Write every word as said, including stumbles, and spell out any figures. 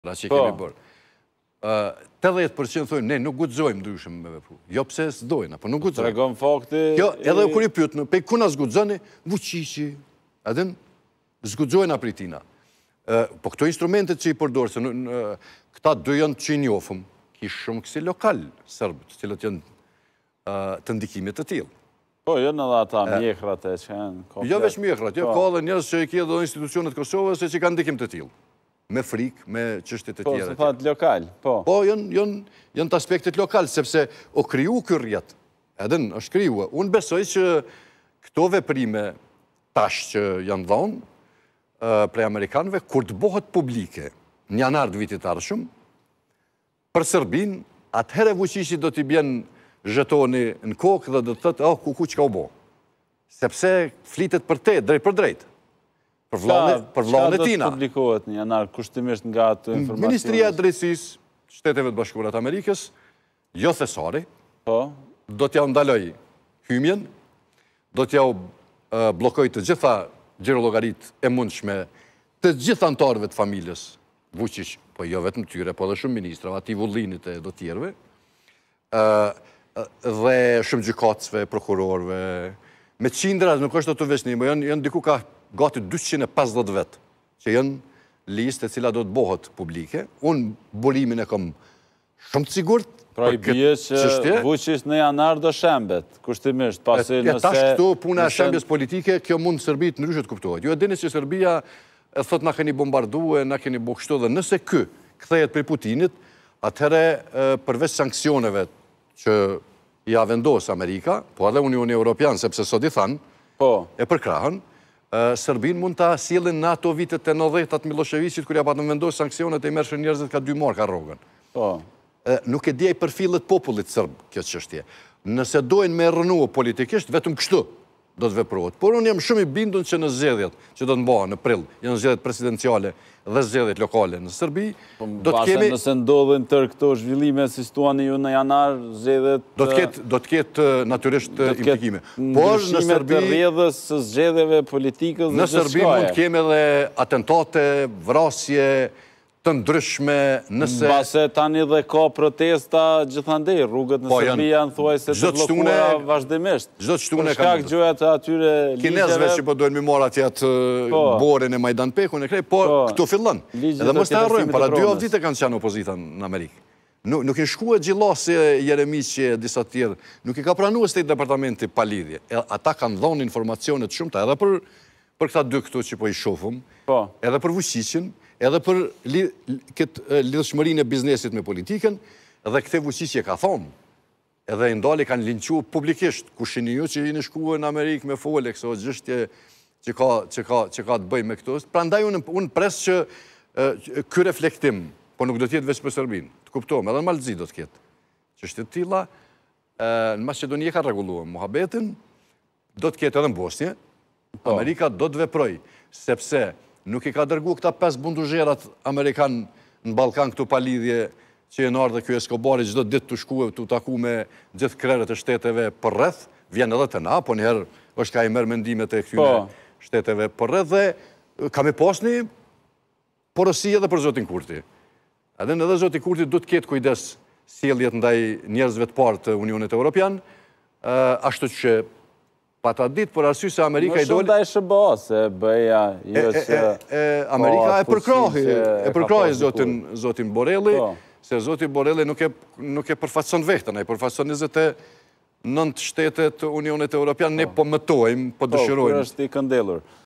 Ra që kemi bërë. tetëdhjetë përqind thojnë, ne nuk guxojmë ndryshëm me vepru. Jo pse s'dojnë, apo nuk guxojnë. Tregon fakti... Kjo, edhe kur i pyetnë, pe kuna zguxoni, vuqiqi, edhen, zguxojnë apritina. Po këto instrumentet që i përdorë, se këta dy janë që i njofëm, kishë shumë kësi lokal, sërbët, cilët janë të ndikimit të tillë. Po, jo në dhe ata mjekrat e që janë komplet. Jo veç mjekrat, jo, ka dhe njërës që i kje dhe institucionet Kosovës e që kanë ndikim të tillë. Me frikë, me qështet e tjera. Po, se fatë lokal, po. Po, janë të aspektet lokal, sepse o kryu kjo rjetë, edhe në është kryua. Unë besoj që këto veprime tash që janë dhonë prej Amerikanëve, kur të bohet publike një janar të vitit arshëm, për Sërbin, atëhere vuqiqi do t'i bjen zhetoni në kokë dhe do të thëtë, oh, ku ku që ka u bo. Sepse flitet për te, drejt për drejt. Për vlane e tina. Qa do të publikohet një janar kushtimisht nga të informacionës? Ministria e Drejtësisë Shteteve të Bashkuara të Amerikës, jo thesari, do t'ja ndaloj hymjen, do t'ja blokoj të gjitha gjirologarit e mundshme të gjitha antarëve të familjes, Vučić, po jo vetëm tyre, po dhe shumë ministra, ati Vullinit e do tjerve, dhe shumë gjykatësve, prokurorve, me qindra, nuk është të veçni, më janë diku ka gati dyqind e pesëdhjetë vetë, që janë listë e cila do të bohet publike. Unë burimin e kom shumë të sigurt. Pra i bje që Vučić në janar do shembet, kushtimisht, pasi nëse... E tash këtu puna e shembjes politike, kjo mund Sërbit ndryshe të kuptohet. Ju e dini që Sërbia e thot na keni bombardu e na keni bo kështu dhe nëse kë kthehet për Putinit, atëhere përveç sankcioneve që ja vendos Amerika, po edhe Unioni Europian, sepse sot i thanë, e përkrahën, Sërbin mund të asilin në ato vitet e nëdhjetat Miloševiqit, kërja pa të vendosë sankcionet e i mërshën njerëzit ka dy marka rogën. Nuk e djej për fillet popullit sërbë, kjo qështje. Nëse dojnë me rënua politikisht, vetëm kështu do të veprohet. Por unë jam shumë i bindun që në zgjedhjet që do të mba në prill, janë zgjedhjet presidenciale dhe zgjedhjet lokale në Sërbi, do të kemi... Nëse ndodhin tër këto zhvillime, si stuani ju në janar, zgjedhjet... Do të ketë natyrisht implikime. Ndryshime të rrjedhës së zgjedhjeve politikës dhe në Sërbi mund të kemi edhe atentate, vrasje, të ndryshme nëse... Base tani dhe ka protesta gjithandej, rrugët në Sërbi janë thuaj se të blokura vazhdimisht. Gjdo të shtune ka në gjojat të atyre ligjeve... Kinezve që po dojnë mi marë atje atë borin e Majdan Pekun e krej, por këtu fillon. Edhe mos të arrojmë, para dy avdite kanë qanë opozita në Amerikë. Nuk i shkua gjilasi Jeremiqje e disa tjerë, nuk i ka pranua State Departamenti pa lidhje. Ata kanë dhonë informacionet shumëta, edhe për këta dy këtu që po i shofëm, edhe për Vučićin, edhe për këtë lidhshmërinë e biznesit me politikën, dhe këte Vučić ka thonë, edhe i ndali kanë linqu publikisht, kushini ju që i në shkua në Amerikë me fole, këso gjështje që ka të bëj me këto. Pra ndaj unë pres që kë reflektim, po nuk do tjetë veç për Sërbin, të kuptohem, edhe në Malëzi do të kjetë. Qështë të tila, në Macedoni e ka reguluar muhabetin, do të kjetë edhe në Bosnje, Amerika do të veproj, sepse nuk i ka dërgu këta pes bunduzherat Amerikan në Balkan këtu pa lidhje që e në ardhe kjo Eskobari gjithë ditë të shkue të taku me gjithë krerët e shteteve për rreth, vjen edhe të na, po njëherë është ka i mërë mendimet e këtyne shteteve për rreth dhe kam i pasni porosi edhe për Zotin Kurti. Edhe në edhe Zotin Kurti du të ketë kujdes sjelljet ndaj njerëzve të partë të Unionit Europian, ashtu që pa ta ditë, për arsye se Amerika i doli... Më shumë da i shëba, se bëja, jo që... Amerika e përkrahi, e përkrahi Zotin Borelli, se Zotin Borelli nuk e përfaqëson vehtën, e përfaqëson njëzet e nëntë shtetet Unionit Europian, ne po mëtojmë, po dëshirojmë. Po, kërë është i këndelur.